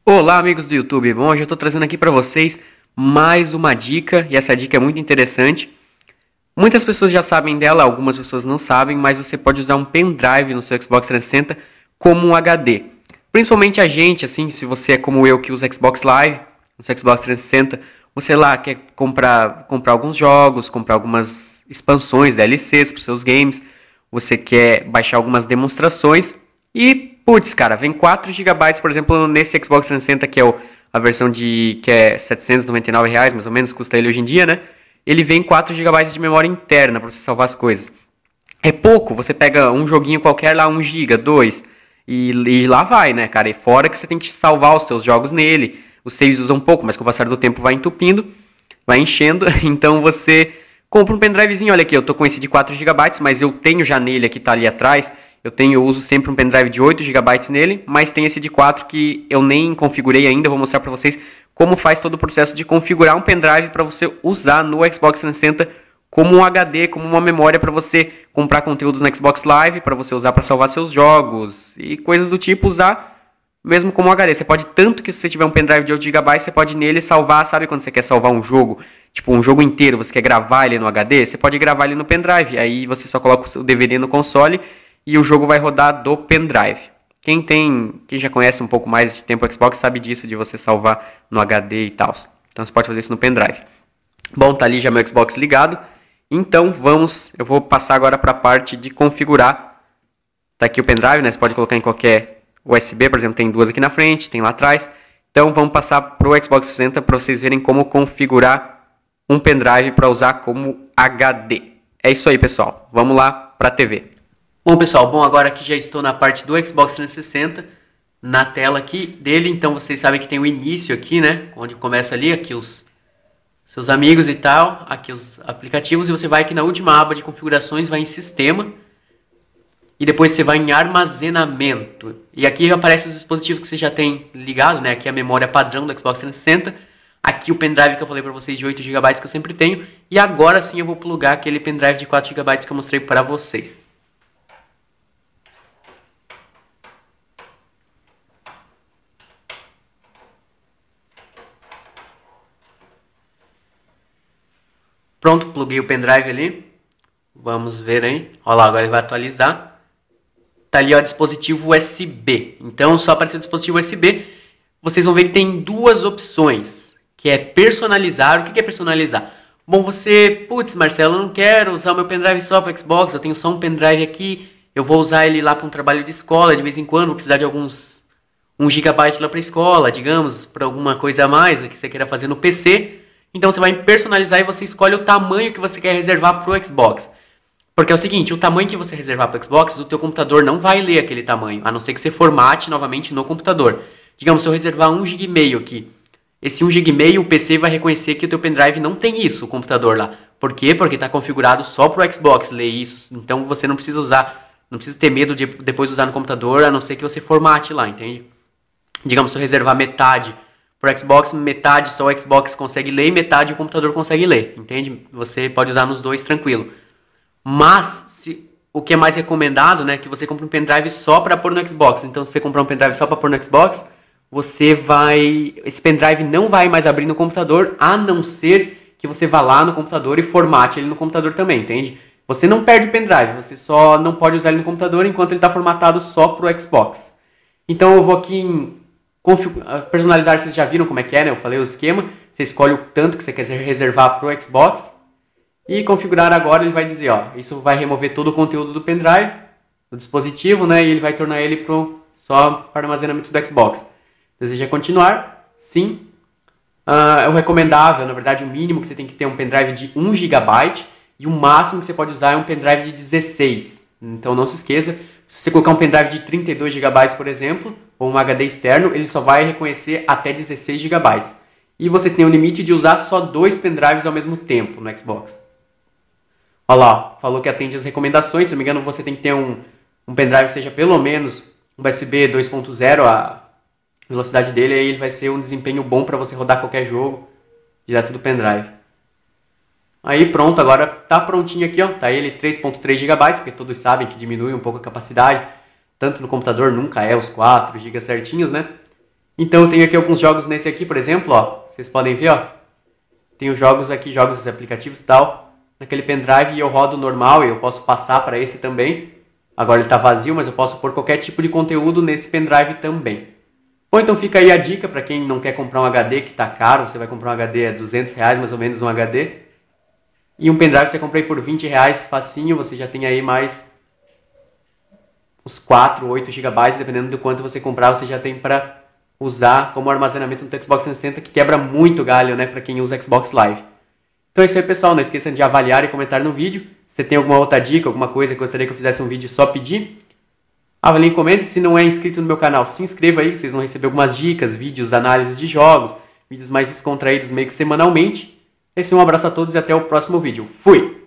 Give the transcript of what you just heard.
Olá, amigos do YouTube. Bom, hoje eu estou trazendo aqui para vocês mais uma dica, e essa dica é muito interessante. Muitas pessoas já sabem dela, algumas pessoas não sabem, mas você pode usar um pendrive no seu Xbox 360 como um HD. Principalmente a gente, assim, se você é como eu que usa Xbox Live, no seu Xbox 360, você lá quer comprar alguns jogos, comprar algumas expansões, DLCs para os seus games, você quer baixar algumas demonstrações e putz, cara, vem 4 gigabytes, por exemplo, nesse Xbox 360, que é a versão que é R$ 799, mais ou menos, custa ele hoje em dia, né? Ele vem 4 gigabytes de memória interna para você salvar as coisas. É pouco, você pega um joguinho qualquer lá, 1 GB, 2, e lá vai, né, cara? E fora que você tem que salvar os seus jogos nele, os saves usam um pouco, mas com o passar do tempo vai entupindo, vai enchendo, então você compra um pendrivezinho, olha aqui, eu tô com esse de 4 gigabytes, mas eu tenho já nele aqui, tá ali atrás. Eu uso sempre um pendrive de 8 gigabytes nele, mas tem esse de 4 que eu nem configurei ainda. Vou mostrar para vocês como faz todo o processo de configurar um pendrive para você usar no Xbox 360 como um HD, como uma memória para você comprar conteúdos no Xbox Live, para você usar para salvar seus jogos e coisas do tipo, usar mesmo como HD. Você pode, tanto que se você tiver um pendrive de 8 gigabytes, você pode nele salvar, sabe quando você quer salvar um jogo, tipo um jogo inteiro, você quer gravar ele no HD, você pode gravar ele no pendrive, aí você só coloca o DVD no console e o jogo vai rodar do pendrive. Quem já conhece um pouco mais de tempo o Xbox sabe disso, de você salvar no HD e tal. Então você pode fazer isso no pendrive. Bom, tá ali já meu Xbox ligado. Então eu vou passar agora para a parte de configurar. Tá aqui o pendrive, né? Você pode colocar em qualquer USB, por exemplo, tem duas aqui na frente, tem lá atrás. Então vamos passar para o Xbox 360 para vocês verem como configurar um pendrive para usar como HD. É isso aí, pessoal. Vamos lá para a TV. Bom, pessoal, agora aqui já estou na parte do Xbox 360, na tela aqui dele, então vocês sabem que tem o início aqui, né, onde começa ali, aqui os seus amigos e tal, aqui os aplicativos, e você vai aqui na última aba de configurações, vai em sistema, e depois você vai em armazenamento, e aqui aparecem os dispositivos que você já tem ligado, né, aqui a memória padrão do Xbox 360, aqui o pendrive que eu falei para vocês de 8 GB que eu sempre tenho, e agora sim eu vou plugar aquele pendrive de 4 GB que eu mostrei para vocês. Pronto, pluguei o pendrive ali. Vamos ver aí. Olha lá, agora ele vai atualizar. Tá ali, ó, dispositivo USB. Então, só apareceu o dispositivo USB. Vocês vão ver que tem duas opções. Que é personalizar. O que é personalizar? Bom, putz, Marcelo, eu não quero usar o meu pendrive só para Xbox. Eu tenho só um pendrive aqui. Eu vou usar ele lá para um trabalho de escola. De vez em quando, vou precisar de alguns 1 GB lá para a escola, digamos, para alguma coisa a mais que você queira fazer no PC. Então você vai em personalizar e você escolhe o tamanho que você quer reservar para o Xbox. Porque é o seguinte, o tamanho que você reservar para o Xbox, o teu computador não vai ler aquele tamanho, a não ser que você formate novamente no computador. Digamos, se eu reservar 1,5 GB aqui, esse 1,5 GB o PC vai reconhecer que o teu pendrive não tem isso, o computador lá. Por quê? Porque está configurado só para o Xbox ler isso, então você não precisa usar, não precisa ter medo de depois usar no computador, a não ser que você formate lá, entende? Digamos, se eu reservar metade por Xbox, metade só o Xbox consegue ler e metade o computador consegue ler, entende? Você pode usar nos dois tranquilo. Mas, o que é mais recomendado, né, que você compre um pendrive só para pôr no Xbox. Então, se você comprar um pendrive só para pôr no Xbox, esse pendrive não vai mais abrir no computador, a não ser que você vá lá no computador e formate ele no computador também, entende? Você não perde o pendrive, você só não pode usar ele no computador enquanto ele está formatado só para o Xbox. Então, eu vou aqui em personalizar, vocês já viram como é que é, né? Eu falei o esquema. Você escolhe o tanto que você quer reservar para o Xbox. E configurar agora, ele vai dizer, ó, isso vai remover todo o conteúdo do pendrive, do dispositivo, né? E ele vai tornar ele só para armazenamento do Xbox. Deseja continuar? Sim. É o recomendável, na verdade, o mínimo que você tem que ter um pendrive de 1 GB e o máximo que você pode usar é um pendrive de 16. Então não se esqueça, se você colocar um pendrive de 32 GB, por exemplo, ou um HD externo, ele só vai reconhecer até 16 GB. E você tem o limite de usar só 2 pendrives ao mesmo tempo no Xbox. Olha lá, falou que atende as recomendações. Se não me engano, você tem que ter um pendrive que seja pelo menos um USB 2.0, a velocidade dele, aí ele vai ser um desempenho bom para você rodar qualquer jogo direto do pendrive. Aí pronto, agora tá prontinho aqui, ó. Tá ele 3.3 GB, porque todos sabem que diminui um pouco a capacidade. Tanto no computador nunca é os 4 GB certinhos, né? Então eu tenho aqui alguns jogos nesse aqui, por exemplo, ó. Vocês podem ver, ó. Tenho jogos aqui, jogos aplicativos e tal. Naquele pendrive eu rodo normal e eu posso passar para esse também. Agora ele está vazio, mas eu posso pôr qualquer tipo de conteúdo nesse pendrive também. Bom, então fica aí a dica para quem não quer comprar um HD que está caro. Você vai comprar um HD a R$200 mais ou menos um HD. E um pendrive você compra aí por R$20 facinho. Você já tem aí mais uns 4 ou 8 GB, dependendo do quanto você comprar, você já tem para usar como armazenamento no Xbox 360, que quebra muito galho, né, para quem usa Xbox Live. Então é isso aí, pessoal. Não esqueçam de avaliar e comentar no vídeo. Se você tem alguma outra dica, alguma coisa que gostaria que eu fizesse um vídeo, só pedir. Avalie e comente. Se não é inscrito no meu canal, se inscreva aí, vocês vão receber algumas dicas, vídeos, análises de jogos, vídeos mais descontraídos meio que semanalmente. Esse é um abraço a todos e até o próximo vídeo. Fui!